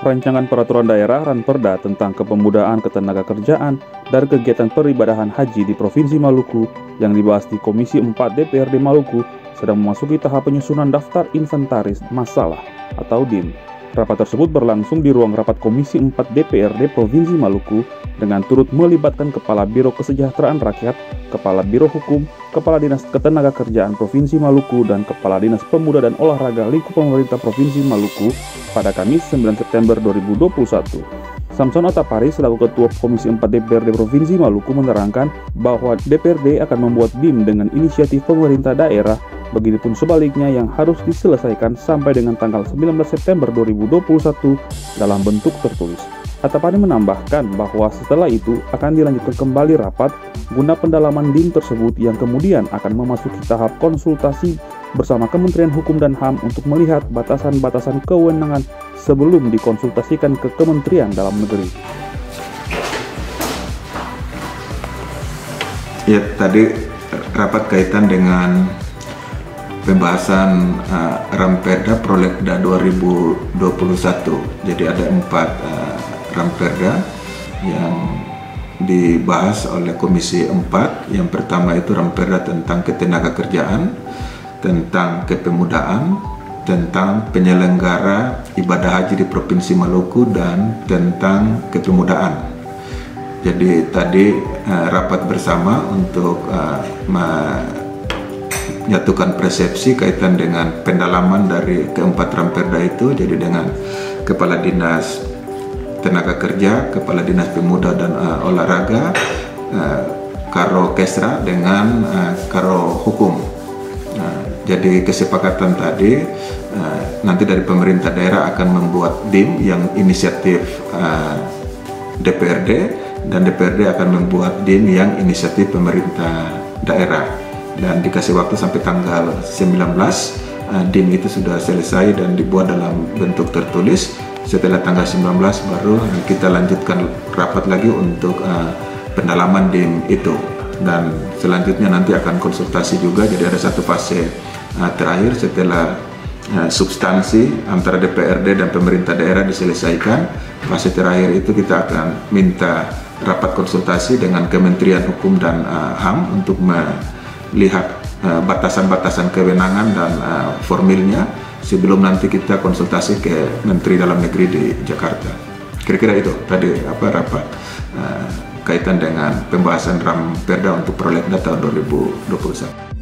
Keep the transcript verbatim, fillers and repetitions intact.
Rancangan Peraturan Daerah Ranperda tentang Kepemudaan Ketenagakerjaan dan Kegiatan Peribadahan Haji di Provinsi Maluku yang dibahas di Komisi empat D P R D Maluku sedang memasuki tahap penyusunan Daftar Inventaris Masalah atau D I M. Rapat tersebut berlangsung di ruang rapat Komisi empat D P R D Provinsi Maluku dengan turut melibatkan Kepala Biro Kesejahteraan Rakyat, Kepala Biro Hukum, Kepala Dinas Ketenagakerjaan Provinsi Maluku, dan Kepala Dinas Pemuda dan Olahraga lingkup pemerintah Provinsi Maluku pada Kamis sembilan September dua ribu dua puluh satu. Samson Otapari selaku Ketua Komisi empat D P R D Provinsi Maluku menerangkan bahwa D P R D akan membuat D I M dengan inisiatif pemerintah daerah, begitupun sebaliknya yang harus diselesaikan sampai dengan tanggal sembilan belas September dua ribu dua puluh satu dalam bentuk tertulis. Otapari menambahkan bahwa setelah itu akan dilanjutkan kembali rapat guna pendalaman D I M tersebut yang kemudian akan memasuki tahap konsultasi bersama Kementerian Hukum dan H A M untuk melihat batasan-batasan kewenangan sebelum dikonsultasikan ke Kementerian Dalam Negeri. Ya, tadi rapat kaitan dengan pembahasan uh, Ranperda Prolegda dua ribu dua puluh satu. Jadi ada empat uh, Ranperda yang dibahas oleh Komisi empat. Yang pertama itu Ranperda tentang ketenagakerjaan, tentang kepemudaan, tentang penyelenggara ibadah haji di Provinsi Maluku, dan tentang kepemudaan. Jadi tadi uh, rapat bersama untuk uh, menyatukan persepsi kaitan dengan pendalaman dari keempat Ranperda itu. Jadi dengan Kepala Dinas Tenaga Kerja, Kepala Dinas Pemuda dan uh, Olahraga, uh, Karo Kesra dengan uh, Karo Hukum. Uh, jadi kesepakatan tadi uh, nanti dari pemerintah daerah akan membuat D I M yang inisiatif uh, D P R D, dan D P R D akan membuat D I M yang inisiatif pemerintah daerah, dan dikasih waktu sampai tanggal sembilan belas. uh, D I M itu sudah selesai dan dibuat dalam bentuk tertulis. Setelah tanggal sembilan belas baru kita lanjutkan rapat lagi untuk uh, pendalaman D I M itu, dan selanjutnya nanti akan konsultasi juga. Jadi ada satu fase uh, terakhir setelah uh, substansi antara D P R D dan pemerintah daerah diselesaikan. Fase terakhir itu kita akan minta rapat konsultasi dengan Kementerian Hukum dan uh, H A M untuk melihat uh, batasan-batasan kewenangan dan uh, formilnya sebelum nanti kita konsultasi ke Menteri Dalam Negeri di Jakarta. Kira-kira itu tadi apa rapat uh, kaitan dengan pembahasan Ranperda untuk Prolegda tahun dua ribu dua puluh satu.